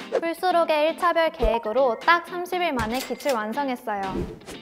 풀수록의 1차별 계획으로 딱 30일 만에 기출 완성했어요.